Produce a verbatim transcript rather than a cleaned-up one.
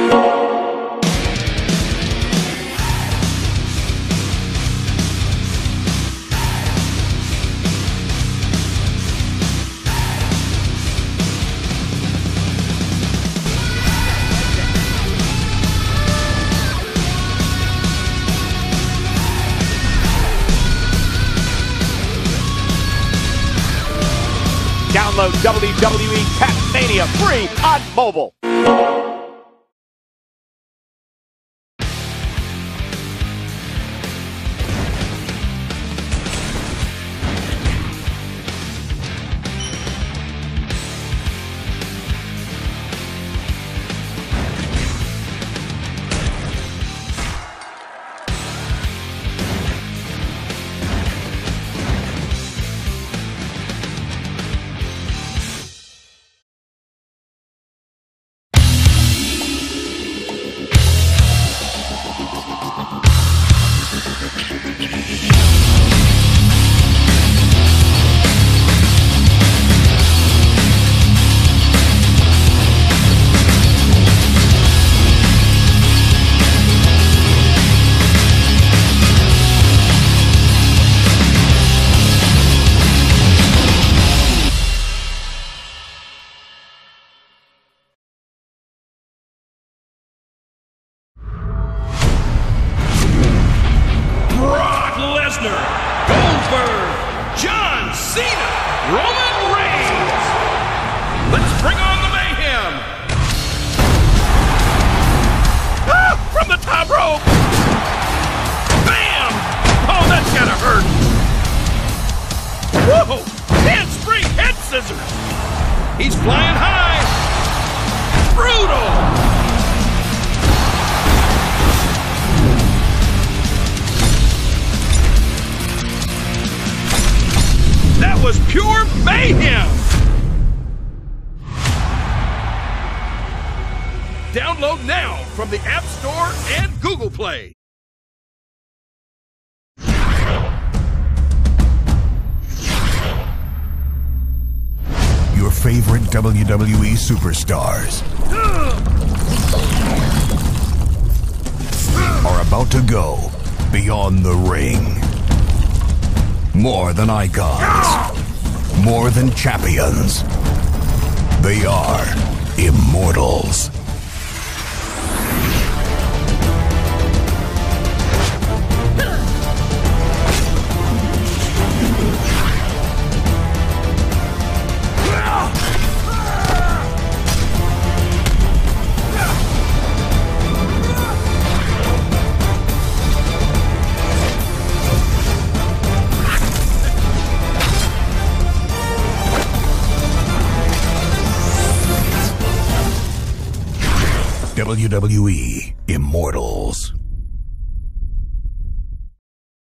Download W W E Capmania free on mobile. John Cena, Roman Reigns. Let's bring on the mayhem. Ah, from the top rope. Bam! Oh, that's gotta hurt. Whoa! Handspring head scissors. He's flying high. Brutal. That was pure mayhem! Download now from the App Store and Google Play. Your favorite W W E superstars are about to go beyond the ring. More than icons, more than champions, they are immortals. W W E Immortals.